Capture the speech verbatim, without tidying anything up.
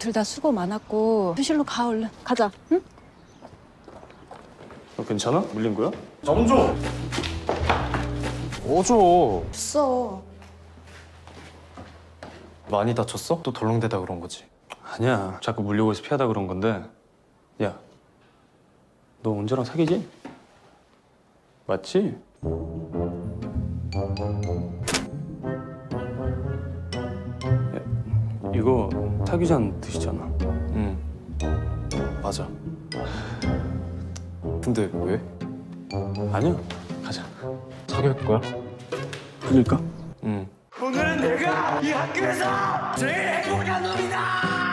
둘 다 수고 많았고 휴실로 가 얼른. 가자. 응? 너 괜찮아? 물린 거야? 정조! 어줘. 없어. 많이 다쳤어? 또 덜렁대다 그런 거지? 아니야. 자꾸 물려고 해서 피하다 그런 건데. 야, 너 은재랑 사귀지? 맞지? 야, 이거 타기잔 뜻이잖아. 응. 맞아. 근데 왜? 아니야. 가자. 사귈 거야? 사귈까? 응. 오늘은 내가 이 학교에서 제일 행복한 놈이다!